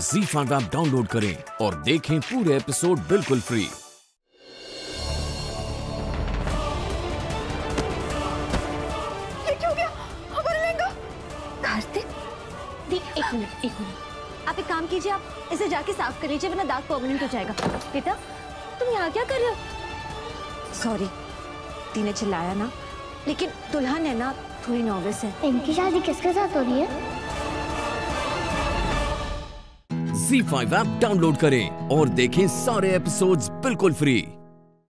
ZEE5 app download करें और देखें पूरे एपिसोड बिल्कुल फ्री। ये क्या हो गया? हमारा लहंगा। कार्तिक, एक मिनट। आप एक काम कीजिए, आप इसे जाके साफ कर लीजिए वरना दाग परमानेंट हो जाएगा। बेटा, तुम यहाँ क्या कर रहे हो? सॉरी, ती ने चिल्लाया ना, लेकिन दुल्हन है ना, थोड़ी नर्वस है। इनकी शादी किसके साथ हो रही है? ZEE5 ऐप डाउनलोड करें और देखें सारे एपिसोड्स बिल्कुल फ्री।